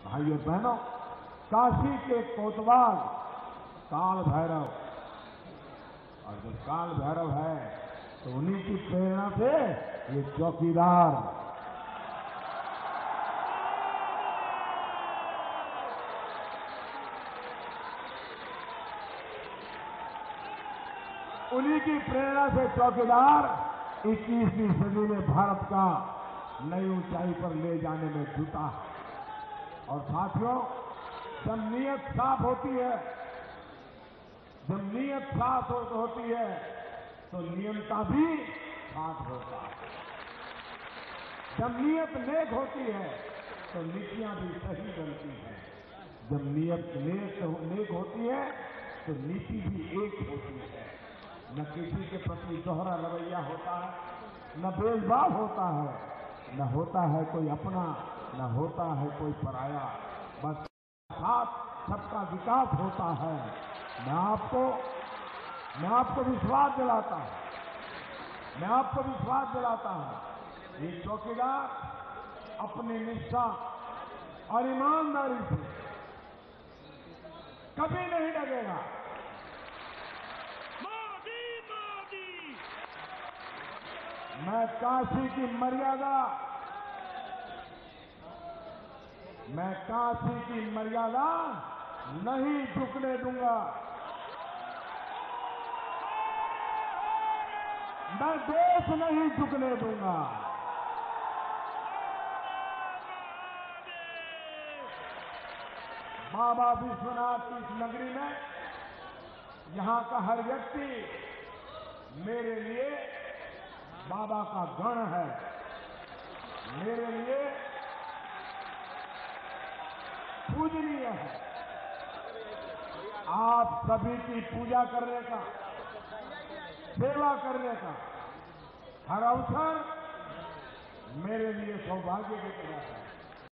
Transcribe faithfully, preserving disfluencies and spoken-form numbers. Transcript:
भाइयों बहनों, काशी के कोतवाल काल भैरव, और जब काल भैरव है तो उन्हीं की प्रेरणा से ये चौकीदार उन्हीं की प्रेरणा से चौकीदार इक्कीसवीं सदी में भारत का नई ऊंचाई पर ले जाने में जुटा है। और साथियों, जब नीयत साफ होती है, जब नीयत साफ हो, होती है तो नियंता भी साफ होता है। जब नीयत नेक होती है तो नीतियां भी सही बनती हैं। जब नीयत नेक नेक होती है तो नीति भी एक होती है। न किसी के प्रति दोहरा रवैया होता है, न भेदभाव होता है, न होता है कोई अपना, न होता है कोई पराया। बस साथ सबका विकास होता है। मैं आपको मैं आपको विश्वास दिलाता हूं मैं आपको विश्वास दिलाता हूं ये चौकीदार अपनी निष्ठा और ईमानदारी से कभी नहीं डरेगा। मैं काशी की मर्यादा मैं काशी की मर्यादा नहीं झुकने दूंगा। मैं देश नहीं झुकने दूंगा। बाबा विश्वनाथ की इस नगरी में यहां का हर व्यक्ति मेरे लिए बाबा का गण है। मेरे लिए पूजनीय है। आप सभी की पूजा करने का, सेवा करने का हर अवसर मेरे लिए सौभाग्य की तरह है।